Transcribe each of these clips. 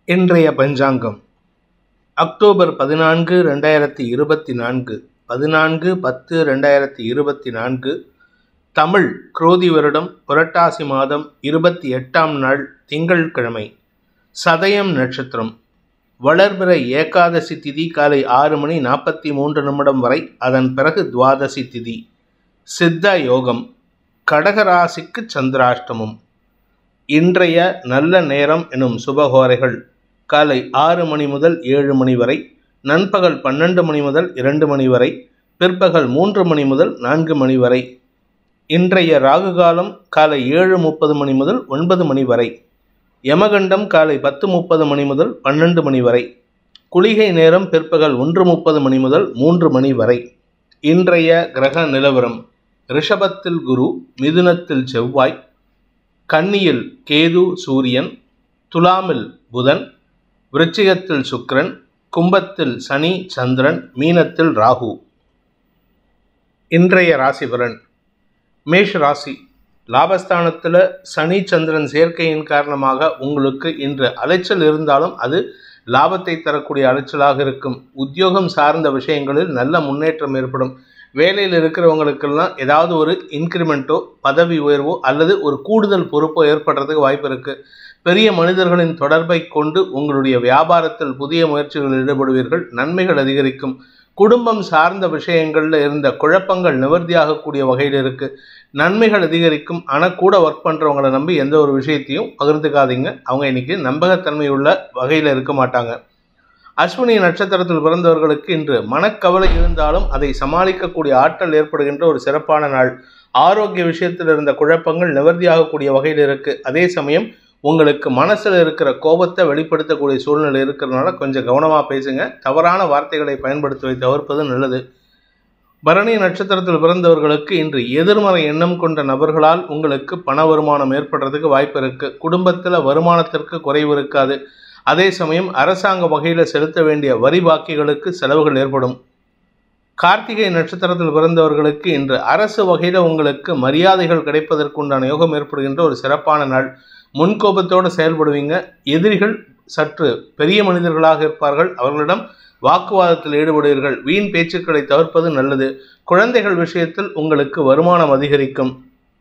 இன்றைய பஞ்சாங்கம் அக்டோபர் 14, 2024 14/10/2024 தமிழ் குரோதி வருடம் புரட்டாசி மாதம் 28ஆம் நாள் திங்கட்கிழமை. சதயம் நட்சத்திரம். வளர்பிறை ஏகாதசி திதி காலை 6:43 வரை, அதன் பிறகு துவாதசி திதி. சித்த யோகம். கடகராசிக்கு சந்திராஷ்டமம். இன்றைய நல்ல நேரம் எனும் சுபகோரைகள் காலை 6 மணி முதல் 7 மணி வரை, நண்பகல் 12 மணி முதல் 2 மணி வரை, பிற்பகல் 3 மணி முதல் 4 மணி வரை. இன்றைய ராகு காலம் காலை 7:30 மணி முதல் 9 மணி வரை. யமகண்டம் காலை 10:30 மணி முதல் 12 மணி வரை. குளிகை நேரம் பிற்பகல் 1:30 மணி முதல் 3 மணி வரை. இன்றைய கிரக நிலவரம்: ரிஷபத்தில் குரு, மிதுனத்தில் செவ்வாய், கன்னியில் கேது சூரியன், துலாமில் புதன், விருச்சிகத்தில் சுக்கிரன், கும்பத்தில் சனி சந்திரன், மீனத்தில் ராகு. இன்றைய ராசி பலன். மேஷ ராசி. லாபஸ்தானத்தில் சனி சந்திரன் சேர்க்கையின் காரணமாக உங்களுக்கு இன்று அலைச்சல் இருந்தாலும் அது லாபத்தை தரக்கூடிய அலைச்சலாக இருக்கும். உத்தியோகம் சார்ந்த விஷயங்களில் நல்ல முன்னேற்றம் ஏற்படும். வேலையில் இருக்கிறவங்களுக்கெல்லாம் ஏதாவது ஒரு இன்க்ரிமெண்ட்டோ, பதவி உயர்வோ அல்லது ஒரு கூடுதல் பொறுப்போ ஏற்படுறதுக்கு வாய்ப்பு இருக்குது. பெரிய மனிதர்களின் தொடர்பை கொண்டு உங்களுடைய வியாபாரத்தில் புதிய முயற்சிகளில் ஈடுபடுவீர்கள். நன்மைகள் அதிகரிக்கும். குடும்பம் சார்ந்த விஷயங்களில் இருந்த குழப்பங்கள் நிவர்த்தியாகக்கூடிய வகையில் இருக்குது. நன்மைகள் அதிகரிக்கும். ஆனால் கூட ஒர்க் பண்ணுறவங்களை நம்பி எந்த ஒரு விஷயத்தையும் பகிர்ந்துக்காதீங்க. அவங்க இன்னைக்கு நம்பகத்தன்மை உள்ள வகையில் இருக்க மாட்டாங்க. அஸ்வினி நட்சத்திரத்தில் பிறந்தவர்களுக்கு இன்று மனக்கவலை இருந்தாலும் அதை சமாளிக்கக்கூடிய ஆற்றல் ஏற்படுகின்ற ஒரு சிறப்பான நாள். ஆரோக்கிய விஷயத்தில் இருந்த குழப்பங்கள் நிவர்த்தியாகக்கூடிய வகையில் இருக்கு. அதே சமயம் உங்களுக்கு மனசில் இருக்கிற கோபத்தை வெளிப்படுத்தக்கூடிய சூழ்நிலை இருக்கிறதுனால கொஞ்சம் கவனமாக பேசுங்க. தவறான வார்த்தைகளை பயன்படுத்துவதை தவிர்ப்பது நல்லது. பரணி நட்சத்திரத்தில் பிறந்தவர்களுக்கு இன்று எதிர்மறை எண்ணம் கொண்ட நபர்களால் உங்களுக்கு பண வருமானம் ஏற்படுறதுக்கு வாய்ப்பு இருக்கு. குடும்பத்தில் வருமானத்திற்கு குறைவு இருக்காது. அதே சமயம் அரசாங்க வகையில் செலுத்த வேண்டிய வரி பாக்கிகளுக்கு செலவுகள் ஏற்படும். கார்த்திகை நட்சத்திரத்தில் பிறந்தவர்களுக்கு இன்று அரசு வகையில் உங்களுக்கு மரியாதைகள் கிடைப்பதற்குண்டான யோகம் ஏற்படுகின்ற ஒரு சிறப்பான நாள். முன்கோபத்தோடு செயல்படுவீங்க. எதிரிகள் சற்று பெரிய மனிதர்களாக இருப்பார்கள். அவர்களிடம் வாக்குவாதத்தில் ஈடுபடுவீர்கள். வீண் பேச்சுக்களை தவிர்ப்பது நல்லது. குழந்தைகள் விஷயத்தில் உங்களுக்கு வருமானம் அதிகரிக்கும்.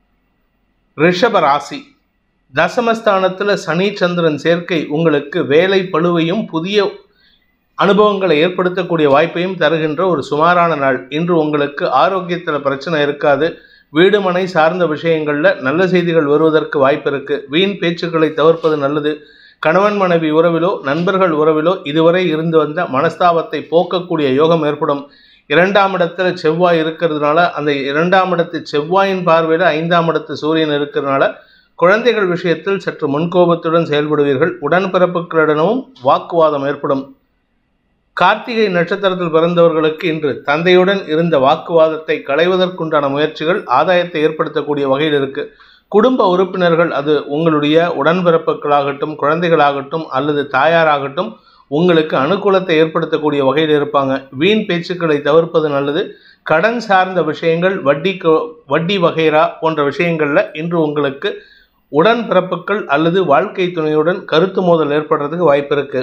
ரிஷப ராசி. தசமஸ்தானத்தில் சனி சந்திரன் சேர்க்கை உங்களுக்கு வேலை பளுவையும் புதிய அனுபவங்களை ஏற்படுத்தக்கூடிய வாய்ப்பையும் தருகின்ற ஒரு சுமாரான நாள். இன்று உங்களுக்கு ஆரோக்கியத்தில் பிரச்சனை இருக்காது. வீடு மனை சார்ந்த விஷயங்களில் நல்ல செய்திகள் வருவதற்கு வாய்ப்பு இருக்குது. வீண் பேச்சுக்களை தவிர்ப்பது நல்லது. கணவன் மனைவி உறவிலோ நண்பர்கள் உறவிலோ இதுவரை இருந்து வந்த மனஸ்தாபத்தை போக்கக்கூடிய யோகம் ஏற்படும். 2ஆம் இடத்துல செவ்வாய் இருக்கிறதுனால அந்த 2ஆம் இடத்து செவ்வாயின் பார்வையில் 5ஆம் இடத்து சூரியன் இருக்கிறதுனால குழந்தைகள் விஷயத்தில் சற்று முன்கோபத்துடன் செயல்படுவீர்கள். உடன்பிறப்புகளிடமும் வாக்குவாதம் ஏற்படும். கார்த்திகை நட்சத்திரத்தில் பிறந்தவர்களுக்கு இன்று தந்தையுடன் இருந்த வாக்குவாதத்தை களைவதற்குண்டான முயற்சிகள் ஆதாயத்தை ஏற்படுத்தக்கூடிய வகையில் இருக்கு. குடும்ப உறுப்பினர்கள், அது உங்களுடைய உடன்பிறப்புகளாகட்டும், குழந்தைகளாகட்டும் அல்லது தாயாராகட்டும், உங்களுக்கு அனுகூலத்தை ஏற்படுத்தக்கூடிய வகையில் இருப்பாங்க. வீண் பேச்சுக்களை தவிர்ப்பது நல்லது. கடன் சார்ந்த விஷயங்கள், வட்டி வகைரா போன்ற விஷயங்களில் இன்று உங்களுக்கு உடன்பிறப்புகள் அல்லது வாழ்க்கை துணையுடன் கருத்து மோதல் ஏற்படுறதுக்கு வாய்ப்பு இருக்கு.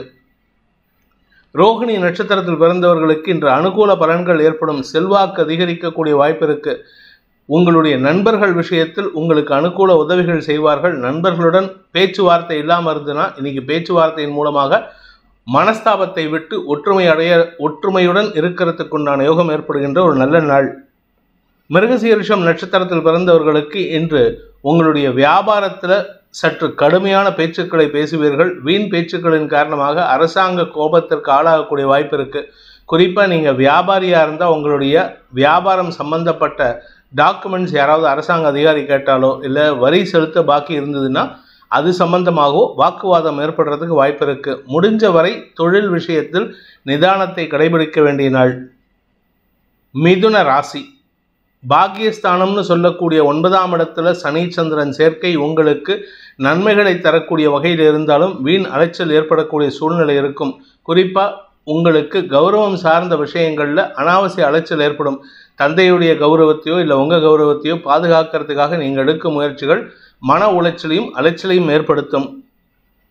ரோகிணி நட்சத்திரத்தில் பிறந்தவர்களுக்கு இன்று அனுகூல பலன்கள் ஏற்படும். செல்வாக்கு அதிகரிக்கக்கூடிய வாய்ப்பு இருக்கு. உங்களுடைய நண்பர்கள் விஷயத்தில் உங்களுக்கு அனுகூல உதவிகள் செய்வார்கள். நண்பர்களுடன் பேச்சுவார்த்தை இல்லாமல் இருந்ததுன்னா இன்னைக்கு பேச்சுவார்த்தையின் மூலமாக மனஸ்தாபத்தை விட்டு ஒற்றுமையுடன் இருக்கிறதுக்குண்டான யோகம் ஏற்படுகின்ற ஒரு நல்ல நாள். மிருகசீரிஷம் நட்சத்திரத்தில் பிறந்தவர்களுக்கு இன்று உங்களுடைய வியாபாரத்தில் சற்று கடுமையான பேச்சுக்களை பேசுவீர்கள். வீண் பேச்சுக்களின் காரணமாக அரசாங்க கோபத்திற்கு ஆளாகக்கூடிய வாய்ப்பு இருக்குது. குறிப்பாக நீங்கள் வியாபாரியாக இருந்தால் உங்களுடைய வியாபாரம் சம்பந்தப்பட்ட டாக்குமெண்ட்ஸ் யாராவது அரசாங்க அதிகாரி கேட்டாலோ இல்லை வரி செலுத்த பாக்கி இருந்ததுன்னா அது சம்பந்தமாகவோ வாக்குவாதம் ஏற்படுறதுக்கு வாய்ப்பு இருக்குது. முடிஞ்ச வரை தொழில் விஷயத்தில் நிதானத்தை கடைபிடிக்க வேண்டிய நாள். மிதுன ராசி. பாக்கியஸ்தானம்னு சொல்லக்கூடிய 9ஆம் இடத்துல சனி சந்திரன் சேர்க்கை உங்களுக்கு நன்மைகளை தரக்கூடிய வகையில் இருந்தாலும் வீண் அலைச்சல் ஏற்படக்கூடிய சூழ்நிலை இருக்கும். குறிப்பாக உங்களுக்கு கௌரவம் சார்ந்த விஷயங்களில் அனாவசிய அலைச்சல் ஏற்படும். தந்தையுடைய கௌரவத்தையோ இல்லை உங்கள் கௌரவத்தையோ பாதுகாக்கிறதுக்காக நீங்கள் எடுக்கும் முயற்சிகள் மன உளைச்சலையும் அலைச்சலையும் ஏற்படுத்தும்.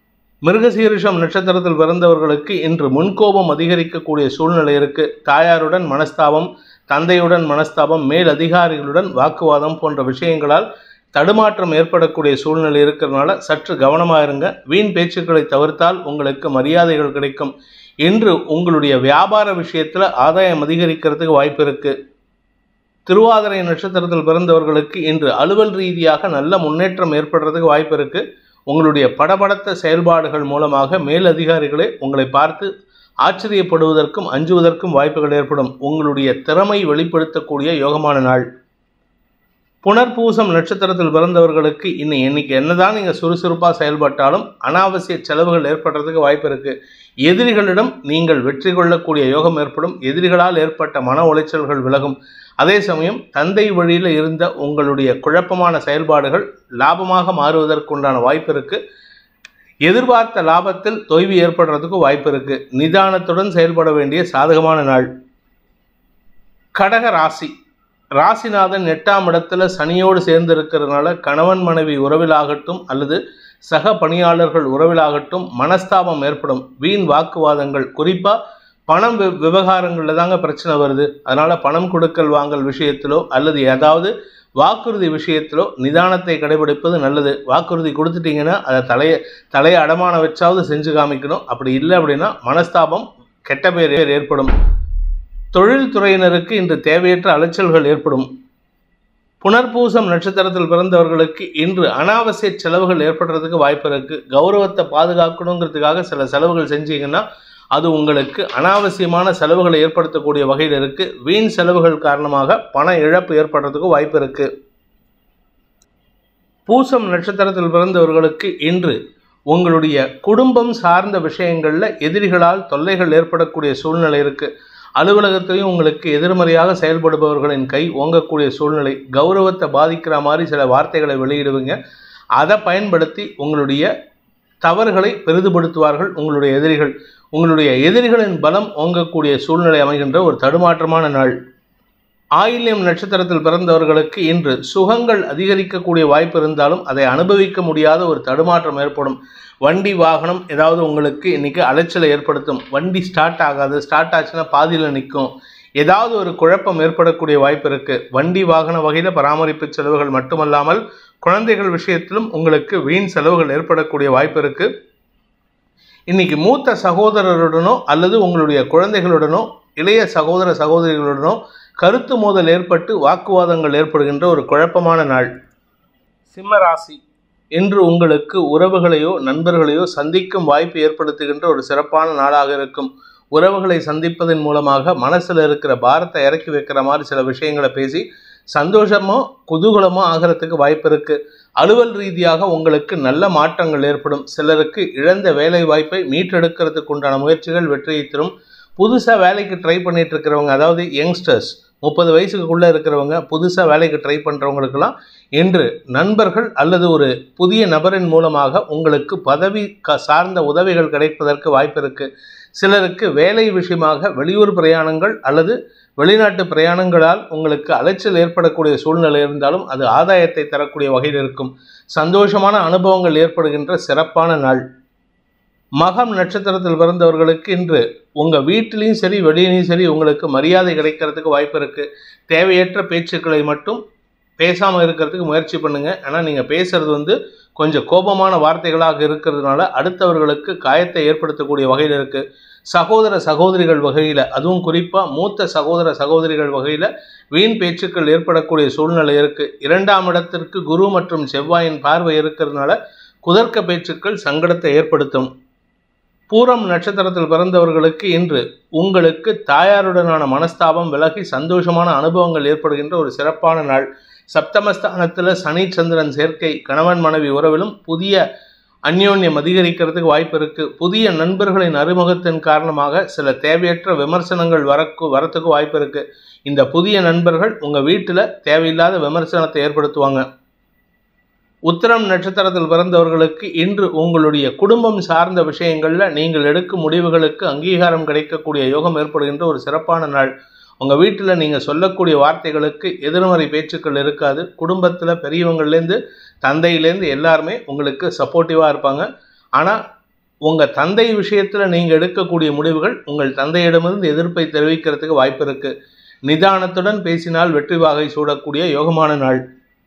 மிருகசீரிஷம் நட்சத்திரத்தில் பிறந்தவர்களுக்கு இன்று முன்கோபம் அதிகரிக்கக்கூடிய சூழ்நிலை இருக்கு. தாயாருடன் மனஸ்தாபம், தந்தையுடன் மனஸ்தாபம், மேல் அதிகாரிகளுடன் வாக்குவாதம் போன்ற விஷயங்களால் தடுமாற்றம் ஏற்படக்கூடிய சூழ்நிலை இருக்கிறதுனால சற்று கவனமாக இருங்க. வீண் பேச்சுக்களை தவிர்த்தால் உங்களுக்கு மரியாதைகள் கிடைக்கும். இன்று உங்களுடைய வியாபார விஷயத்தில் ஆதாயம் அதிகரிக்கிறதுக்கு வாய்ப்பு இருக்கு. திருவாதிரை நட்சத்திரத்தில் பிறந்தவர்களுக்கு இன்று அலுவல் ரீதியாக நல்ல முன்னேற்றம் ஏற்படுறதுக்கு வாய்ப்பு இருக்கு. உங்களுடைய படபடத்த செயல்பாடுகள் மூலமாக மேல் அதிகாரிகளே உங்களை பார்த்து ஆச்சரியப்படுவதற்கும் அஞ்சுவதற்கும் வாய்ப்புகள் ஏற்படும். உங்களுடைய திறமை வெளிப்படுத்தக்கூடிய யோகமான நாள். புனர்பூசம் நட்சத்திரத்தில் பிறந்தவர்களுக்கு இன்னைக்கு என்னதான் நீங்கள் சுறுசுறுப்பாக செயல்பட்டாலும் அனாவசிய செலவுகள் ஏற்படுறதுக்கு வாய்ப்பு இருக்குது. எதிரிகளிடம் நீங்கள் வெற்றி கொள்ளக்கூடிய யோகம் ஏற்படும். எதிரிகளால் ஏற்பட்ட மன உளைச்சல்கள் விலகும். அதே சமயம் தந்தை வழியில் இருந்த உங்களுடைய குழப்பமான செயல்பாடுகள் லாபமாக மாறுவதற்குண்டான வாய்ப்பு இருக்குது. எதிர்பார்த்த லாபத்தில் தொய்வு ஏற்படுறதுக்கு வாய்ப்பு இருக்குது. நிதானத்துடன் செயல்பட வேண்டிய சாதகமான நாள். கடக ராசி. ராசிநாதன் 8ஆம் இடத்துல சனியோடு சேர்ந்து இருக்கிறதுனால கணவன் மனைவி உறவிலாகட்டும் அல்லது சக பணியாளர்கள் உறவிலாகட்டும் மனஸ்தாபம் ஏற்படும். வீண் வாக்குவாதங்கள், குறிப்பாக பணம் விவகாரங்களில் தாங்க பிரச்சனை வருது. அதனால் பணம் கொடுக்கல் வாங்கல் விஷயத்திலோ அல்லது ஏதாவது வாக்குறுதி விஷயத்திலோ நிதானத்தை கடைபிடிப்பது நல்லது. வாக்குறுதி கொடுத்துட்டிங்கன்னா அதை தலையை அடமான வச்சாவது செஞ்சு காமிக்கணும். அப்படி இல்லை அப்படின்னா மனஸ்தாபம், கெட்ட பேர் ஏற்படும். தொழில்துறையினருக்கு இன்று தேவையற்ற அலைச்சல்கள் ஏற்படும். புனர்பூசம் நட்சத்திரத்தில் பிறந்தவர்களுக்கு இன்று அனாவசிய செலவுகள் ஏற்படுறதுக்கு வாய்ப்பு இருக்குது. கௌரவத்தை பாதுகாக்கணுங்கிறதுக்காக சில செலவுகள் செஞ்சீங்கன்னா அது உங்களுக்கு அனாவசியமான செலவுகளை ஏற்படுத்தக்கூடிய வகையில் இருக்குது. வீண் செலவுகள் காரணமாக பண இழப்பு ஏற்படுறதுக்கு வாய்ப்பு இருக்குது. பூசம் நட்சத்திரத்தில் பிறந்தவர்களுக்கு இன்று உங்களுடைய குடும்பம் சார்ந்த விஷயங்களில் எதிரிகளால் தொல்லைகள் ஏற்படக்கூடிய சூழ்நிலை இருக்குது. அலுவலகத்திலையும் உங்களுக்கு எதிர்மறையாக செயல்படுபவர்களின் கை ஓங்கக்கூடிய சூழ்நிலை. கௌரவத்தை பாதிக்கிற மாதிரி சில வார்த்தைகளை வெளியிடுவீங்க. அதை பயன்படுத்தி உங்களுடைய தவறுகளை பெரிதுபடுத்துவார்கள் உங்களுடைய எதிரிகள். உங்களுடைய எதிரிகளின் பலம் ஓங்கக்கூடிய சூழ்நிலை அமைகின்ற ஒரு தடுமாற்றமான நாள். ஆயில்யம் நட்சத்திரத்தில் பிறந்தவர்களுக்கு இன்று சுகங்கள் அதிகரிக்கக்கூடிய வாய்ப்பு இருந்தாலும் அதை அனுபவிக்க முடியாத ஒரு தடுமாற்றம் ஏற்படும். வண்டி வாகனம் ஏதாவது உங்களுக்கு இன்றைக்கி அலைச்சலை ஏற்படுத்தும். வண்டி ஸ்டார்ட் ஆகாது, ஸ்டார்ட் ஆச்சுன்னா பாதியில் நிற்கும். ஏதாவது ஒரு குழப்பம் ஏற்படக்கூடிய வாய்ப்பு இருக்குது. வண்டி வாகன வகையில் பராமரிப்பு செலவுகள் மட்டுமல்லாமல் குழந்தைகள் விஷயத்திலும் உங்களுக்கு வீண் செலவுகள் ஏற்படக்கூடிய வாய்ப்பு இருக்குது. இன்றைக்கி மூத்த சகோதரருடனோ அல்லது உங்களுடைய குழந்தைகளுடனோ இளைய சகோதர சகோதரிகளுடனோ கருத்து மோதல் ஏற்பட்டு வாக்குவாதங்கள் ஏற்படுகின்ற ஒரு குழப்பமான நாள். சிம்மராசி. இன்று உங்களுக்கு உறவுகளையோ நண்பர்களையோ சந்திக்கும் வாய்ப்பு ஏற்படுத்துகின்ற ஒரு சிறப்பான நாளாக இருக்கும். உறவுகளை சந்திப்பதன் மூலமாக மனசில் இருக்கிற பாரத்தை இறக்கி வைக்கிற மாதிரி சில விஷயங்களை பேசி சந்தோஷமோ குதூகலமோ ஆகிறதுக்கு வாய்ப்பு இருக்குது. அலுவல் ரீதியாக உங்களுக்கு நல்ல மாற்றங்கள் ஏற்படும். சிலருக்கு இழந்த வேலை வாய்ப்பை மீட்டெடுக்கிறதுக்கு உண்டான முயற்சிகள் வெற்றியை தரும். புதுசாக வேலைக்கு ட்ரை பண்ணிட்டு இருக்கிறவங்க, அதாவது யங்ஸ்டர்ஸ் 30 வயசுக்குள்ளே இருக்கிறவங்க புதுசாக வேலைக்கு ட்ரை பண்ணுறவங்களுக்கெல்லாம் இன்று நண்பர்கள் அல்லது ஒரு புதிய நபரின் மூலமாக உங்களுக்கு பதவி சார்ந்த உதவிகள் கிடைப்பதற்கு வாய்ப்பு இருக்குது. சிலருக்கு வேலை விஷயமாக வெளியூர் பிரயாணங்கள் அல்லது வெளிநாட்டு பிரயாணங்களால் உங்களுக்கு அலைச்சல் ஏற்படக்கூடிய சூழ்நிலை இருந்தாலும் அது ஆதாயத்தை தரக்கூடிய வகையில் இருக்கும். சந்தோஷமான அனுபவங்கள் ஏற்படுகின்ற சிறப்பான நாள். மகம் நட்சத்திரத்தில் பிறந்தவர்களுக்கு இன்று உங்கள் வீட்டிலையும் சரி வெளியிலையும் சரி உங்களுக்கு மரியாதை கிடைக்கிறதுக்கு வாய்ப்பு இருக்குது. தேவையற்ற பேச்சுக்களை மட்டும் பேசாமல் இருக்கிறதுக்கு முயற்சி பண்ணுங்கள். ஆனால் நீங்கள் பேசுகிறது கொஞ்சம் கோபமான வார்த்தைகளாக இருக்கிறதுனால அடுத்தவர்களுக்கு காயத்தை ஏற்படுத்தக்கூடிய வகையில் இருக்குது. சகோதர சகோதரிகள் வகையில், அதுவும் குறிப்பாக மூத்த சகோதர சகோதரிகள் வகையில் வீண் பேச்சுக்கள் ஏற்படக்கூடிய சூழ்நிலை இருக்குது. 2ஆம் இடத்திற்கு குரு மற்றும் செவ்வாயின் பார்வை இருக்கிறதுனால குதர்க்க பேச்சுக்கள் சங்கடத்தை ஏற்படுத்தும். பூரம் நட்சத்திரத்தில் பிறந்தவர்களுக்கு இன்று உங்களுக்கு தாயாருடனான மனஸ்தாபம் விலகி சந்தோஷமான அனுபவங்கள் ஏற்படுகின்ற ஒரு சிறப்பான நாள். சப்தமஸ்தானத்தில் சனி சந்திரன் சேர்க்கை கணவன் மனைவி உறவிலும் புதிய அந்யோன்யம் அதிகரிக்கிறதுக்கு வாய்ப்பு இருக்குது. புதிய நண்பர்களின் அறிமுகத்தின் காரணமாக சில தேவையற்ற விமர்சனங்கள் வரத்துக்கு வாய்ப்பு இருக்குது. இந்த புதிய நண்பர்கள் உங்கள் வீட்டில் தேவையில்லாத விமர்சனத்தை ஏற்படுத்துவாங்க. உத்திரம் நட்சத்திரத்தில் பிறந்தவர்களுக்கு இன்று உங்களுடைய குடும்பம் சார்ந்த விஷயங்களில் நீங்கள் எடுக்கும் முடிவுகளுக்கு அங்கீகாரம் கிடைக்கக்கூடிய யோகம் ஏற்படுகின்ற ஒரு சிறப்பான நாள். உங்கள் வீட்டில் நீங்கள் சொல்லக்கூடிய வார்த்தைகளுக்கு எதிர்மறை பேச்சுக்கள் இருக்காது. குடும்பத்தில் பெரியவங்கள்லேருந்து தந்தையிலேருந்து எல்லாருமே உங்களுக்கு சப்போர்ட்டிவாக இருப்பாங்க. ஆனால் உங்கள் தந்தை விஷயத்தில் நீங்கள் எடுக்கக்கூடிய முடிவுகள் உங்கள் தந்தையிடமிருந்து எதிர்ப்பை தெரிவிக்கிறதுக்கு வாய்ப்பு இருக்குது. நிதானத்துடன் பேசினால் வெற்றி வாகை சூடக்கூடிய யோகமான நாள்.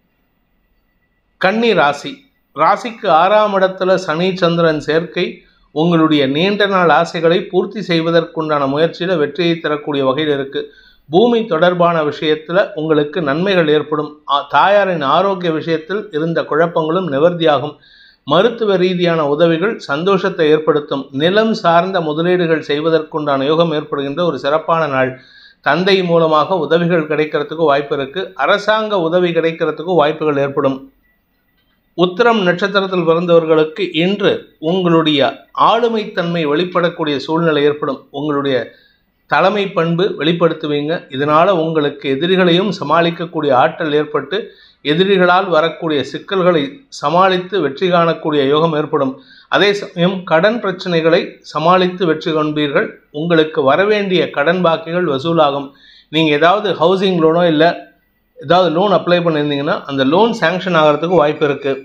கன்னி ராசி. ராசிக்கு 6ஆம் இடத்துல சனி சந்திரன் சேர்க்கை உங்களுடைய நீண்ட நாள் ஆசைகளை பூர்த்தி செய்வதற்குண்டான முயற்சியில் வெற்றியை தரக்கூடிய வகையில் இருக்குது. பூமி தொடர்பான விஷயத்தில் உங்களுக்கு நன்மைகள் ஏற்படும். தாயாரின் ஆரோக்கிய விஷயத்தில் இருந்த குழப்பங்களும் நிவர்த்தியாகும். மருத்துவ ரீதியான உதவிகள் சந்தோஷத்தை ஏற்படுத்தும். நிலம் சார்ந்த முதலீடுகள் செய்வதற்குண்டான யோகம் ஏற்படுகின்ற ஒரு சிறப்பான நாள். தந்தை மூலமாக உதவிகள் கிடைக்கிறதுக்கு வாய்ப்பு இருக்குது. அரசாங்க உதவி கிடைக்கிறதுக்கு வாய்ப்புகள் ஏற்படும். உத்திரம் நட்சத்திரத்தில் பிறந்தவர்களுக்கு இன்று உங்களுடைய ஆளுமைத்தன்மை வெளிப்படக்கூடிய சூழ்நிலை ஏற்படும். உங்களுடைய தலைமை பண்பு வெளிப்படுத்துவீங்க. இதனால் உங்களுக்கு எதிரிகளையும் சமாளிக்கக்கூடிய ஆற்றல் ஏற்பட்டு எதிரிகளால் வரக்கூடிய சிக்கல்களை சமாளித்து வெற்றி காணக்கூடிய யோகம் ஏற்படும். அதே சமயம் கடன் பிரச்சனைகளை சமாளித்து வெற்றி காண்பீர்கள். உங்களுக்கு வரவேண்டிய கடன் பாக்கிகள் வசூலாகும். நீங்கள் ஏதாவது ஹவுசிங் லோனோ இல்லை ஏதாவது லோன் அப்ளை பண்ணியிருந்தீங்கன்னா அந்த லோன் சேங்ஷன் ஆகிறதுக்கு வாய்ப்பு இருக்குது.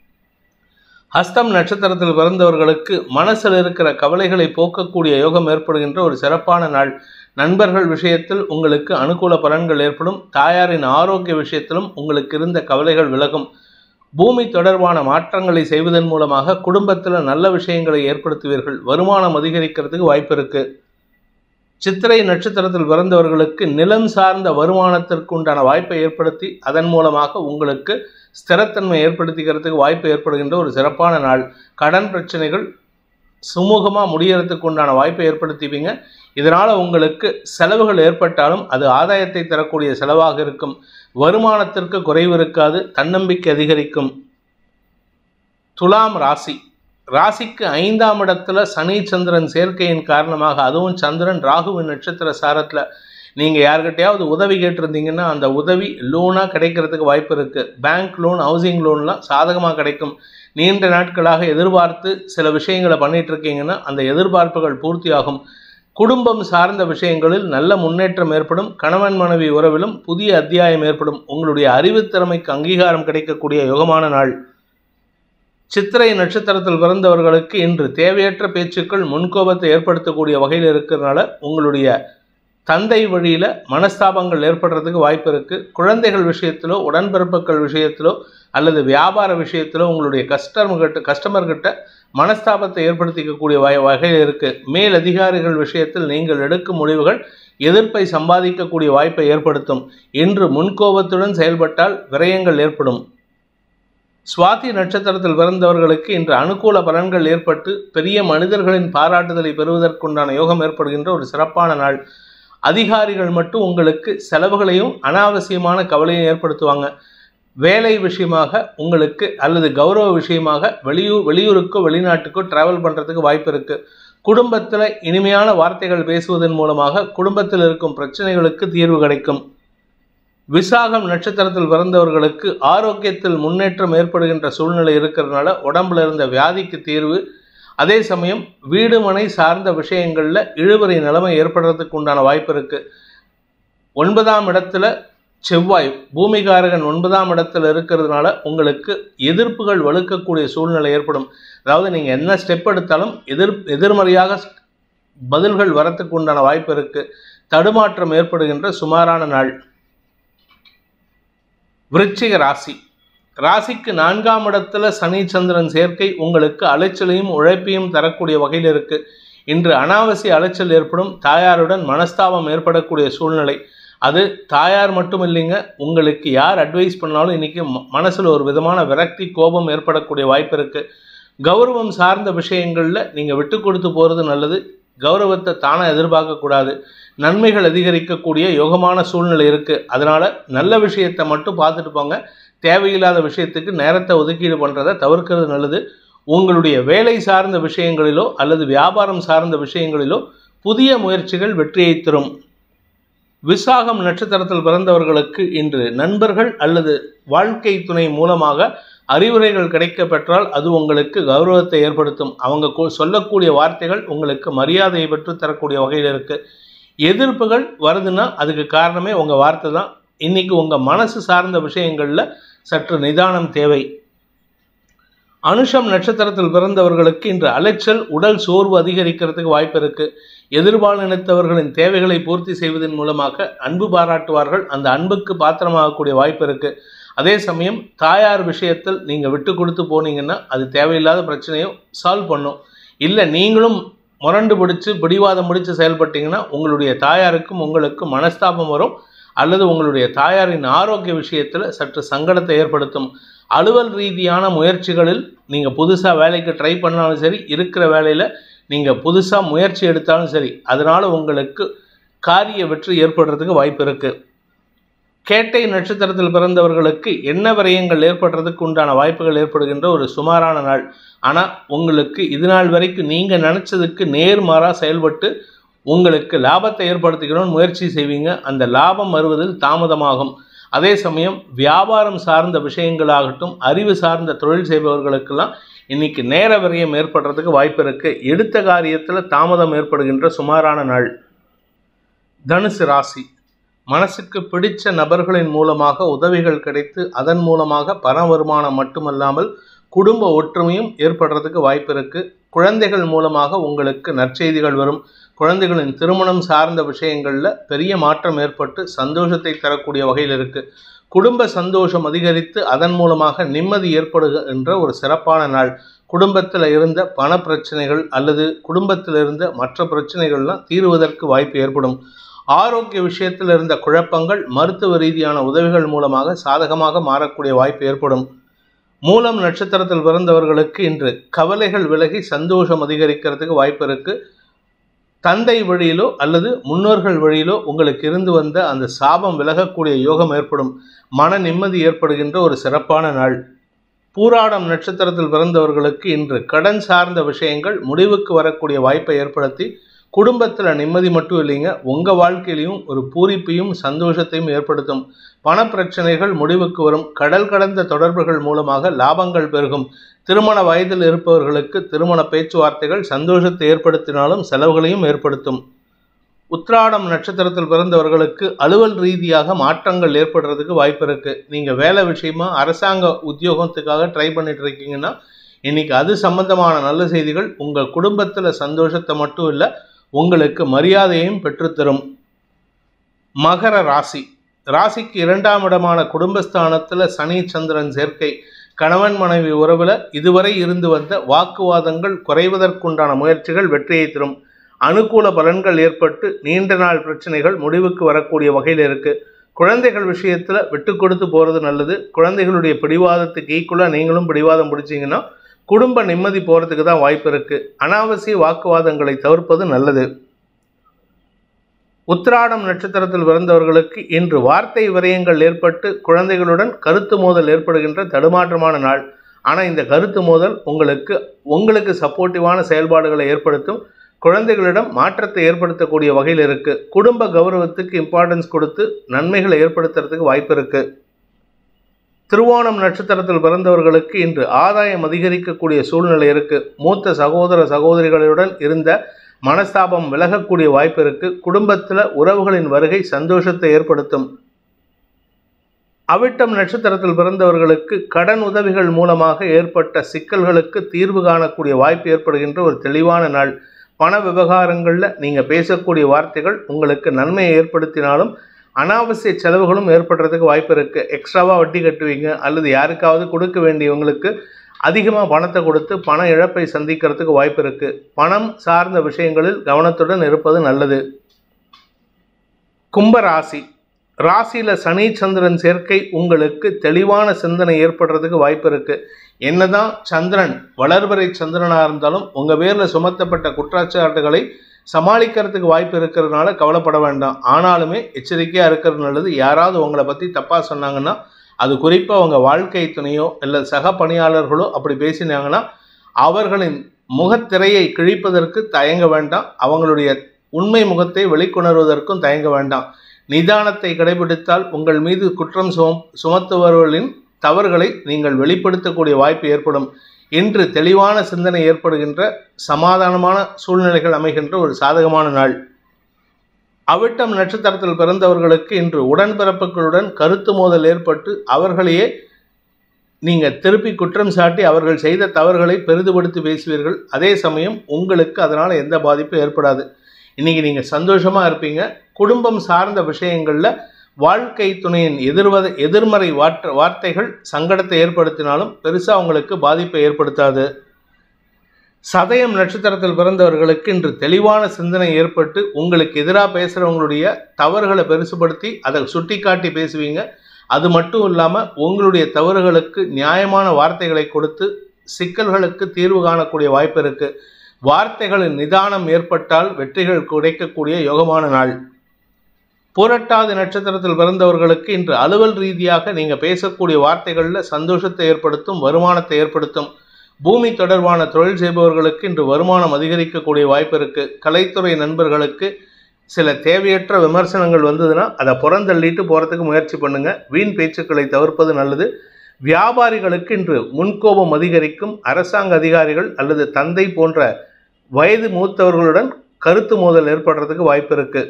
ஹஸ்தம் நட்சத்திரத்தில் பிறந்தவர்களுக்கு மனசில் இருக்கிற கவலைகளை போக்கக்கூடிய யோகம் ஏற்படுகின்ற ஒரு சிறப்பான நாள். நண்பர்கள் விஷயத்தில் உங்களுக்கு அனுகூல பலன்கள் ஏற்படும். தாயாரின் ஆரோக்கிய விஷயத்திலும் உங்களுக்கு இருந்த கவலைகள் விலகும். பூமி தொடர்பான மாற்றங்களை செய்வதன் மூலமாக குடும்பத்தில் நல்ல விஷயங்களை ஏற்படுத்துவீர்கள். வருமானம் அதிகரிக்கிறதுக்கு வாய்ப்பு இருக்குது. சித்திரை நட்சத்திரத்தில் பிறந்தவர்களுக்கு நிலம் சார்ந்த வருமானத்திற்கு உண்டான வாய்ப்பை ஏற்படுத்தி அதன் மூலமாக உங்களுக்கு ஸ்திரத்தன்மை ஏற்படுத்திக்கிறதுக்கு வாய்ப்பு ஏற்படுகின்ற ஒரு சிறப்பான நாள். கடன் பிரச்சனைகள் சுமூகமாக முடியறதுக்கு உண்டான வாய்ப்பை ஏற்படுத்திப்பீங்க. இதனால் உங்களுக்கு செலவுகள் ஏற்பட்டாலும் அது ஆதாயத்தை தரக்கூடிய செலவாக இருக்கும். வருமானத்திற்கு குறைவு இருக்காது. தன்னம்பிக்கை அதிகரிக்கும். துலாம் ராசி. ராசிக்கு 5ஆம் இடத்துல சனி சந்திரன் சேர்க்கையின் காரணமாக, அதுவும் சந்திரன் ராகுவின் நட்சத்திர சாரத்தில் நீங்கள் யார்கிட்டையாவது உதவி கேட்டிருந்தீங்கன்னா அந்த உதவி லோனாக கிடைக்கிறதுக்கு வாய்ப்பு இருக்குது. பேங்க் லோன், ஹவுசிங் லோன்லாம் சாதகமாக கிடைக்கும். நீண்ட நாட்களாக எதிர்பார்த்து சில விஷயங்களை பண்ணிட்டு இருக்கீங்கன்னா அந்த எதிர்பார்ப்புகள் பூர்த்தியாகும். குடும்பம் சார்ந்த விஷயங்களில் நல்ல முன்னேற்றம் ஏற்படும். கணவன் மனைவி உறவிலும் புதிய அத்தியாயம் ஏற்படும். உங்களுடைய அறிவுத்திறமைக்கு அங்கீகாரம் கிடைக்கக்கூடிய யோகமான நாள். சித்திரை நட்சத்திரத்தில் பிறந்தவர்களுக்கு இன்று தேவையற்ற பேச்சுக்கள் முன்கோபத்தை ஏற்படுத்தக்கூடிய வகையில் இருக்கிறதுனால உங்களுடைய தந்தை வழியில் மனஸ்தாபங்கள் ஏற்படுறதுக்கு வாய்ப்பு இருக்குது. குழந்தைகள் விஷயத்திலோ உடன்பிறப்புகள் விஷயத்திலோ அல்லது வியாபார விஷயத்திலோ உங்களுடைய கஸ்டமர்கிட்ட மனஸ்தாபத்தை ஏற்படுத்திக்கக்கூடிய வகையில் இருக்குது. மேல் அதிகாரிகள் விஷயத்தில் நீங்கள் எடுக்கும் முடிவுகள் எதிர்ப்பை சம்பாதிக்கக்கூடிய வாய்ப்பை ஏற்படுத்தும். இன்று முன்கோபத்துடன் செயல்பட்டால் விரயங்கள் ஏற்படும். சுவாதி நட்சத்திரத்தில் பிறந்தவர்களுக்கு இன்று அனுகூல பலன்கள் ஏற்பட்டு பெரிய மனிதர்களின் பாராட்டுதலை பெறுவதற்குண்டான யோகம் ஏற்படுகின்ற ஒரு சிறப்பான நாள். அதிகாரிகள் மட்டும் உங்களுக்கு செலவுகளையும் அனாவசியமான கவலையும் ஏற்படுத்துவாங்க. வேலை விஷயமாக உங்களுக்கு அல்லது கௌரவ விஷயமாக வெளியூருக்கோ வெளிநாட்டுக்கோ டிராவல் பண்ணுறதுக்கு வாய்ப்பு இருக்குது. குடும்பத்தில் இனிமையான வார்த்தைகள் பேசுவதன் மூலமாக குடும்பத்தில் இருக்கும் பிரச்சனைகளுக்கு தீர்வு கிடைக்கும். விசாகம் நட்சத்திரத்தில் பிறந்தவர்களுக்கு ஆரோக்கியத்தில் முன்னேற்றம் ஏற்படுகின்ற சூழ்நிலை இருக்கிறதுனால உடம்புல இருந்த வியாதிக்கு தீர்வு. அதே சமயம் வீடு மனை சார்ந்த விஷயங்களில் இழுபறி நிலைமை ஏற்படுறதுக்கு உண்டான வாய்ப்பு இருக்குது. 9ஆம் இடத்துல செவ்வாய் பூமிகாரகன் 9ஆம் இடத்துல இருக்கிறதுனால உங்களுக்கு எதிர்ப்புகள் வலுக்கக்கூடிய சூழ்நிலை ஏற்படும். அதாவது நீங்கள் என்ன ஸ்டெப் எடுத்தாலும் எதிர்மறையாக பதில்கள் வரத்துக்கு உண்டான வாய்ப்பு இருக்குது. தடுமாற்றம் ஏற்படுகின்ற சுமாரான நாள். விருச்சிக ராசி. ராசிக்கு 4ஆம் இடத்துல சனி சந்திரன் சேர்க்கை உங்களுக்கு அலைச்சலையும் உழைப்பையும் தரக்கூடிய வகையில் இருக்குது. இன்று அனாவசிய அலைச்சல் ஏற்படும். தாயாருடன் மனஸ்தாபம் ஏற்படக்கூடிய சூழ்நிலை. அது தாயார் மட்டும் இல்லைங்க, உங்களுக்கு யார் அட்வைஸ் பண்ணாலும் இன்றைக்கி மனசில் ஒரு விதமான விரக்தி கோபம் ஏற்படக்கூடிய வாய்ப்பு இருக்குது. கௌரவம் சார்ந்த விஷயங்களில் நீங்கள் விட்டு கொடுத்து போகிறது நல்லது. கௌரவத்தை தானாக எதிர்பார்க்கக்கூடாது. நன்மைகள் அதிகரிக்கக்கூடிய யோகமான சூழ்நிலை இருக்குது. அதனால் நல்ல விஷயத்தை மட்டும் பார்த்துட்டு போங்க. தேவையில்லாத விஷயத்துக்கு நேரத்தை ஒதுக்கீடு பண்ணுறதை தவிர்க்கிறது நல்லது. உங்களுடைய வேலை சார்ந்த விஷயங்களிலோ அல்லது வியாபாரம் சார்ந்த விஷயங்களிலோ புதிய முயற்சிகள் வெற்றியை தரும். விசாகம் நட்சத்திரத்தில் பிறந்தவர்களுக்கு இன்று நண்பர்கள் அல்லது வாழ்க்கை துணை மூலமாக அறிவுரைகள் கிடைக்க பெற்றால் அது உங்களுக்கு கௌரவத்தை ஏற்படுத்தும். அவங்க சொல்லக்கூடிய வார்த்தைகள் உங்களுக்கு மரியாதையை பெற்று தரக்கூடிய வகையில் இருக்குது. எதிர்ப்புகள் வருதுன்னா அதுக்கு காரணமே உங்கள் வார்த்தை தான். இன்றைக்கி உங்கள் மனசு சார்ந்த விஷயங்களில் சற்று நிதானம் தேவை. அனுஷம் நட்சத்திரத்தில் பிறந்தவர்களுக்கு இன்று அலைச்சல், உடல் சோர்வு அதிகரிக்கிறதுக்கு வாய்ப்பு இருக்கு. எதிர்பாலினத்தவர்களின் தேவைகளை பூர்த்தி செய்வதன் மூலமாக அன்பு பாராட்டுவார்கள். அந்த அன்புக்கு பாத்திரமாகக்கூடிய வாய்ப்பு இருக்கு. அதே சமயம் தாயார் விஷயத்தில் நீங்கள் விட்டு கொடுத்து போனீங்கன்னா அது தேவையில்லாத பிரச்சனையை சால்வ் பண்ணும். இல்லை நீங்களும் முரண்டு பிடிச்சி பிடிவாதம் முடித்து செயல்பட்டீங்கன்னா உங்களுடைய தாயாருக்கும் உங்களுக்கும் மனஸ்தாபம் வரும், அல்லது உங்களுடைய தாயாரின் ஆரோக்கிய விஷயத்தில் சற்று சங்கடத்தை ஏற்படுத்தும். அலுவல் ரீதியான முயற்சிகளில் நீங்கள் புதுசாக வேலைக்கு ட்ரை பண்ணாலும் சரி, இருக்கிற வேலையில் நீங்கள் புதுசாக முயற்சி எடுத்தாலும் சரி, அதனால் உங்களுக்கு காரிய வெற்றி ஏற்படுறதுக்கு வாய்ப்பு இருக்குது. கேட்டை நட்சத்திரத்தில் பிறந்தவர்களுக்கு என்ன விரயங்கள் ஏற்படுறதுக்கு உண்டான வாய்ப்புகள் ஏற்படுகின்ற ஒரு சுமாரான நாள். ஆனால் உங்களுக்கு இது நாள் வரைக்கும் நீங்கள் நினச்சதுக்கு நேர்மாறாக செயல்பட்டு உங்களுக்கு லாபத்தை ஏற்படுத்திக்கணும்னு முயற்சி செய்வீங்க. அந்த லாபம் வருவதில் தாமதமாகும். அதே சமயம் வியாபாரம் சார்ந்த விஷயங்களாகட்டும், அறிவு சார்ந்த தொழில் செய்பவர்களுக்கெல்லாம் இன்னைக்கு நேர விரயம் ஏற்படுறதுக்கு வாய்ப்பு இருக்குது. எடுத்த காரியத்தில் தாமதம் ஏற்படுகின்ற சுமாரான நாள். தனுசு ராசி, மனசுக்கு பிடித்த நபர்களின் மூலமாக உதவிகள் கிடைத்து அதன் மூலமாக பண வருமானம் மட்டுமல்லாமல் குடும்ப ஒற்றுமையும் ஏற்படுறதுக்கு வாய்ப்பு இருக்குது. குழந்தைகள் மூலமாக உங்களுக்கு நற்செய்திகள் வரும். குழந்தைகளின் திருமணம் சார்ந்த விஷயங்களில் பெரிய மாற்றம் ஏற்பட்டு சந்தோஷத்தை தரக்கூடிய வகையில் இருக்குது. குடும்ப சந்தோஷம் அதிகரித்து அதன் மூலமாக நிம்மதி ஏற்படுகின்ற ஒரு சிறப்பான நாள். குடும்பத்தில் இருந்த பண பிரச்சனைகள் அல்லது குடும்பத்தில் இருந்த மற்ற பிரச்சனைகள்லாம் தீர்வதற்கு வாய்ப்பு ஏற்படும். ஆரோக்கிய விஷயத்தில் இருந்த குழப்பங்கள் மருத்துவ ரீதியான உதவிகள் மூலமாக சாதகமாக மாறக்கூடிய வாய்ப்பு ஏற்படும். மூலம் நட்சத்திரத்தில் பிறந்தவர்களுக்கு இன்று கவலைகள் விலகி சந்தோஷம் அதிகரிக்கிறதுக்கு வாய்ப்பு இருக்குது. தந்தை வழியிலோ அல்லது முன்னோர்கள் வழியிலோ உங்களுக்கு இருந்து வந்த அந்த சாபம் விலகக்கூடிய யோகம் ஏற்படும். மன நிம்மதி ஏற்படுகின்ற ஒரு சிறப்பான நாள். பூராடம் நட்சத்திரத்தில் பிறந்தவர்களுக்கு இன்று கடன் சார்ந்த விஷயங்கள் முடிவுக்கு வரக்கூடிய வாய்ப்பை ஏற்படுத்தி குடும்பத்தில் நிம்மதி மட்டும் இல்லைங்க, உங்கள் வாழ்க்கையிலையும் ஒரு பூரிப்பையும் சந்தோஷத்தையும் ஏற்படுத்தும். பண பிரச்சனைகள் முடிவுக்கு வரும். கடல் கடந்த தொடர்புகள் மூலமாக லாபங்கள் பெருகும். திருமண வயதில் இருப்பவர்களுக்கு திருமண பேச்சுவார்த்தைகள் சந்தோஷத்தை ஏற்படுத்தினாலும் செலவுகளையும் ஏற்படுத்தும். உத்திராடம் நட்சத்திரத்தில் பிறந்தவர்களுக்கு அலுவல் ரீதியாக மாற்றங்கள் ஏற்படுறதுக்கு வாய்ப்பு இருக்குது. நீங்கள் வேலை விஷயமா அரசாங்க உத்தியோகத்துக்காக ட்ரை பண்ணிட்டு இருக்கீங்கன்னா இன்னைக்கு அது சம்பந்தமான நல்ல செய்திகள் உங்கள் குடும்பத்தில் சந்தோஷத்தை மட்டும் இல்லை, உங்களுக்கு மரியாதையையும் பெற்றுத்தரும். மகர ராசி, ராசிக்கு 2ஆம் இடமான குடும்பஸ்தானத்தில் சனி சந்திரன் சேர்க்கை. கணவன் மனைவி உறவில் இதுவரை இருந்து வந்த வாக்குவாதங்கள் குறைவதற்குண்டான முயற்சிகள் வெற்றியை தரும். அனுகூல பலன்கள் ஏற்பட்டு நீண்ட நாள் பிரச்சனைகள் முடிவுக்கு வரக்கூடிய வகையில் இருக்குது. குழந்தைகள் விஷயத்தில் விட்டு கொடுத்து போகிறது நல்லது. குழந்தைகளுடைய பிடிவாதத்துக்கு ஈக்குவலாக நீங்களும் பிடிவாதம் பிடிச்சிங்கன்னா குடும்ப நிம்மதி போகிறதுக்கு தான் வாய்ப்பு இருக்குது. அனாவசிய வாக்குவாதங்களை தவிர்ப்பது நல்லது. உத்திராடம் நட்சத்திரத்தில் பிறந்தவர்களுக்கு இன்று வார்த்தை விரயங்கள் ஏற்பட்டு குழந்தைகளுடன் கருத்து மோதல் ஏற்படுகின்ற தடுமாற்றமான நாள். ஆனால் இந்த கருத்து மோதல் உங்களுக்கு சப்போர்ட்டிவான செயல்பாடுகளை ஏற்படுத்தும். குழந்தைகளிடம் மாற்றத்தை ஏற்படுத்தக்கூடிய வகையில் இருக்குது. குடும்ப கௌரவத்துக்கு இம்பார்ட்டன்ஸ் கொடுத்து நன்மைகளை ஏற்படுத்துறதுக்கு வாய்ப்பு இருக்குது. திருவோணம் நட்சத்திரத்தில் பிறந்தவர்களுக்கு இன்று ஆதாயம் அதிகரிக்கக்கூடிய சூழ்நிலை இருக்குது. மூத்த சகோதர சகோதரிகளுடன் இருந்த மனஸ்தாபம் விலகக்கூடிய வாய்ப்பு இருக்குது. குடும்பத்தில் உறவுகளின் வருகை சந்தோஷத்தை ஏற்படுத்தும். அவிட்டம் நட்சத்திரத்தில் பிறந்தவர்களுக்கு கடன் உதவிகள் மூலமாக ஏற்பட்ட சிக்கல்களுக்கு தீர்வு காணக்கூடிய வாய்ப்பு ஏற்படுகின்ற ஒரு தெளிவான நாள். பண விவகாரங்களில் நீங்கள் பேசக்கூடிய வார்த்தைகள் உங்களுக்கு நன்மையை ஏற்படுத்தினாலும் அனாவசிய செலவுகளும் ஏற்படுறதுக்கு வாய்ப்பு இருக்குது. எக்ஸ்ட்ராவாக வட்டி கட்டுவீங்க அல்லது யாருக்காவது கொடுக்க வேண்டியவங்களுக்கு அதிகமாக பணத்தை கொடுத்து பண இழப்பை சந்திக்கிறதுக்கு வாய்ப்பு இருக்குது. பணம் சார்ந்த விஷயங்களில் கவனத்துடன் இருப்பது நல்லது. கும்பராசி, ராசியில் சனி சந்திரன் சேர்க்கை உங்களுக்கு தெளிவான சிந்தனை ஏற்படுறதுக்கு வாய்ப்பு இருக்குது. என்னதான் சந்திரன் வளர்வரை சந்திரனாக இருந்தாலும் உங்கள் பேரில் சுமத்தப்பட்ட குற்றச்சாட்டுகளை சமாளிக்கிறதுக்கு வாய்ப்பு இருக்கிறதுனால கவலைப்பட வேண்டாம். ஆனாலுமே எச்சரிக்கையாக இருக்கிறது நல்லது. யாராவது உங்களை பற்றி தப்பாக சொன்னாங்கன்னா, அது குறிப்பாக உங்கள் வாழ்க்கை துணையோ இல்லை சக பணியாளர்களோ அப்படி பேசினாங்கன்னா அவர்களின் முகத்திரையை கிழிப்பதற்கு தயங்க வேண்டாம். அவங்களுடைய உண்மை முகத்தை வெளிக்கொணர்வதற்கும் தயங்க வேண்டாம். நிதானத்தை கடைபிடித்தால் உங்கள் மீது குற்றம் சுமத்துபவர்களின் தவறுகளை நீங்கள் வெளிப்படுத்தக்கூடிய வாய்ப்பு ஏற்படும். இன்று தெளிவான சிந்தனை ஏற்படுகின்ற சமாதானமான சூழ்நிலைகள் அமைகின்ற ஒரு சாதகமான நாள். அவிட்டம் நட்சத்திரத்தில் பிறந்தவர்களுக்கு இன்று உடன்பிறப்புகளுடன் கருத்து மோதல் ஏற்பட்டு அவர்களையே நீங்கள் திருப்பி குற்றம் சாட்டி அவர்கள் செய்த தவறுகளை பெரிதுபடுத்தி பேசுவீர்கள். அதே சமயம் உங்களுக்கு அதனால் எந்த பாதிப்பும் ஏற்படாது. இன்றைக்கி நீங்கள் சந்தோஷமாக இருப்பீங்க. குடும்பம் சார்ந்த விஷயங்களில் வாழ்க்கை துணையின் எதிர்மறை வார்த்தைகள் சங்கடத்தை ஏற்படுத்தினாலும் பெருசாக உங்களுக்கு பாதிப்பை ஏற்படுத்தாது. சதயம் நட்சத்திரத்தில் பிறந்தவர்களுக்கு இன்று தெளிவான சிந்தனை ஏற்பட்டு உங்களுக்கு எதிராக பேசுகிறவங்களுடைய தவறுகளை பெருசுபடுத்தி அதை சுட்டி காட்டி பேசுவீங்க. அது மட்டும் இல்லாமல் உங்களுடைய தவறுகளுக்கு நியாயமான வார்த்தைகளை கொடுத்து சிக்கல்களுக்கு தீர்வு காணக்கூடிய வாய்ப்பு இருக்குது. வார்த்தைகளின் நிதானம் ஏற்பட்டால் வெற்றிகள் கிடைக்கக்கூடிய யோகமான நாள். புரட்டாதி நட்சத்திரத்தில் பிறந்தவர்களுக்கு இன்று அலுவல் ரீதியாக நீங்கள் பேசக்கூடிய வார்த்தைகளில் சந்தோஷத்தை ஏற்படுத்தும், வருமானத்தை ஏற்படுத்தும். பூமி தொடர்பான தொழில் செய்பவர்களுக்கு இன்று வருமானம் அதிகரிக்கக்கூடிய வாய்ப்பு இருக்குது. கலைத்துறை நண்பர்களுக்கு சில தேவையற்ற விமர்சனங்கள் வந்ததுன்னா அதை புறந்தள்ளிட்டு போகிறதுக்கு முயற்சி பண்ணுங்கள். வீண் பேச்சுக்களை தவிர்ப்பது நல்லது. வியாபாரிகளுக்கு இன்று முன்கோபம் அதிகரிக்கும். அரசாங்க அதிகாரிகள் அல்லது தந்தை போன்ற வயது மூத்தவர்களுடன் கருத்து மோதல் ஏற்படுறதுக்கு வாய்ப்பு இருக்குது.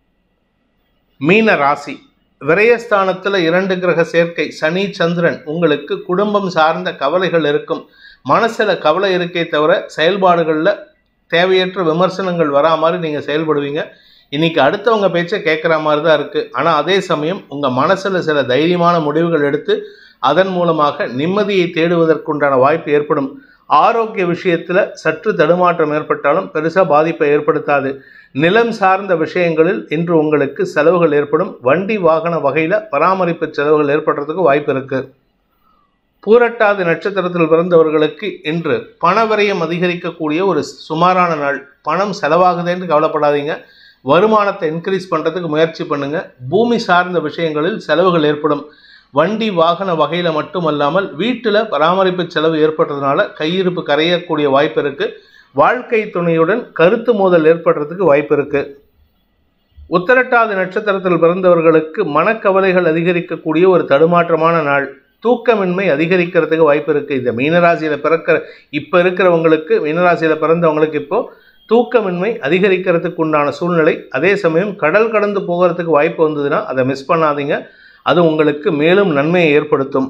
மீன ராசி, விரயஸ்தானத்தில் 2 கிரக சேர்க்கை சனி சந்திரன். உங்களுக்கு குடும்பம் சார்ந்த கவலைகள் இருக்கும். மனசில் கவலை இருக்கே தவிர செயல்பாடுகளில் தேவையற்ற விமர்சனங்கள் வரா மாதிரி நீங்கள் செயல்படுவீங்க. இன்றைக்கி அடுத்தவங்க பேச்சை கேட்குற மாதிரி தான் இருக்குது. ஆனால் அதே சமயம் உங்கள் மனசில் சில தைரியமான முடிவுகள் எடுத்து அதன் மூலமாக நிம்மதியை தேடுவதற்குண்டான வாய்ப்பு ஏற்படும். ஆரோக்கிய விஷயத்தில் சற்று தடுமாற்றம் ஏற்பட்டாலும் பெருசாக பாதிப்பை ஏற்படுத்தாது. நிலம் சார்ந்த விஷயங்களில் இன்று உங்களுக்கு செலவுகள் ஏற்படும். வண்டி வாகன வகையில் பராமரிப்பு செலவுகள் ஏற்படுறதுக்கு வாய்ப்பு இருக்குது. பூரட்டாதி நட்சத்திரத்தில் பிறந்தவர்களுக்கு இன்று பணவரையம் அதிகரிக்கக்கூடிய ஒரு சுமாரான நாள். பணம் செலவாகுதுன்னு கவலைப்படாதீங்க. வருமானத்தை இன்க்ரீஸ் பண்ணுறதுக்கு முயற்சி பண்ணுங்கள். பூமி சார்ந்த விஷயங்களில் செலவுகள் ஏற்படும். வண்டி வாகன வகையில் மட்டுமல்லாமல் வீட்டில் பராமரிப்பு செலவு ஏற்படுறதுனால கையிருப்பு கரையக்கூடிய வாய்ப்பு இருக்குது. வாழ்க்கை துணையுடன் கருத்து மோதல் ஏற்படுறதுக்கு வாய்ப்பு இருக்குது. உத்திரட்டாதி நட்சத்திரத்தில் பிறந்தவர்களுக்கு மனக்கவலைகள் அதிகரிக்கக்கூடிய ஒரு தடுமாற்றமான நாள். தூக்கமின்மை அதிகரிக்கிறதுக்கு வாய்ப்பு இருக்குது. இந்த மீனராசியில் இப்போ இருக்கிறவங்களுக்கு, மீனராசியில் பிறந்தவங்களுக்கு இப்போது தூக்கமின்மை அதிகரிக்கிறதுக்கு உண்டான சூழ்நிலை. அதே சமயம் கடல் கடந்து போகிறதுக்கு வாய்ப்பு வந்ததுன்னா அதை மிஸ் பண்ணாதீங்க. அது உங்களுக்கு மேலும் நன்மையை ஏற்படுத்தும்.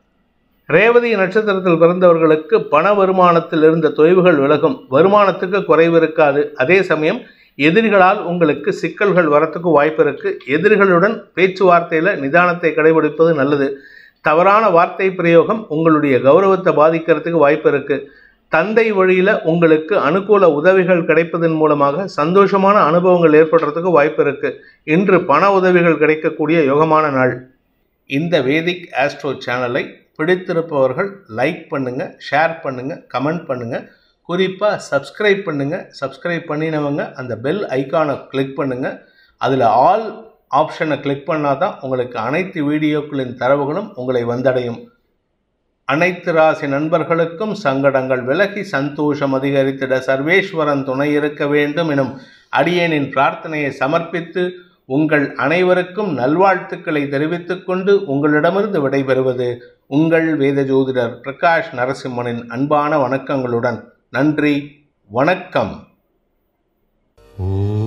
ரேவதி நட்சத்திரத்தில் பிறந்தவர்களுக்கு பண வருமானத்தில் இருந்த தொய்வுகள் விலகும். வருமானத்துக்கு குறைவு இருக்காது. அதே சமயம் எதிரிகளால் உங்களுக்கு சிக்கல்கள் வரத்துக்கு வாய்ப்பு இருக்குது. எதிரிகளுடன் பேச்சுவார்த்தையில் நிதானத்தை கடைபிடிப்பது நல்லது. தவறான வார்த்தை பிரயோகம் உங்களுடைய கௌரவத்தை பாதிக்கிறதுக்கு வாய்ப்பு இருக்குது. தந்தை வழியில் உங்களுக்கு அனுகூல உதவிகள் கிடைப்பதன் மூலமாக சந்தோஷமான அனுபவங்கள் ஏற்படுறதுக்கு வாய்ப்பு இருக்குது. இன்று பண உதவிகள் கிடைக்கக்கூடிய யோகமான நாள். இந்த வேதிக் ஆஸ்ட்ரோ சேனலை பிடித்திருப்பவர்கள் லைக் பண்ணுங்கள், ஷேர் பண்ணுங்கள், கமெண்ட் பண்ணுங்கள். குறிப்பாக சப்ஸ்கிரைப் பண்ணுங்கள். சப்ஸ்கிரைப் பண்ணினவங்க அந்த பெல் ஐக்கானை கிளிக் பண்ணுங்கள். அதில் ஆல் ஆப்ஷனை கிளிக் பண்ணால் தான் உங்களுக்கு அனைத்து வீடியோக்களின் தரவுகளும் உங்களை வந்தடையும். அனைத்து ராசி நண்பர்களுக்கும் சங்கடங்கள் விலகி சந்தோஷம் அதிகரித்திட சர்வேஸ்வரன் துணை இருக்க வேண்டும் எனும் அடியேனின் பிரார்த்தனையை சமர்ப்பித்து உங்கள் அனைவருக்கும் நல்வாழ்த்துக்களை தெரிவித்துக் கொண்டு உங்களிடமிருந்து விடைபெறுவது உங்கள் வேத ஜோதிடர் பிரகாஷ் நரசிம்மனின் அன்பான வணக்கங்களுடன். நன்றி, வணக்கம்.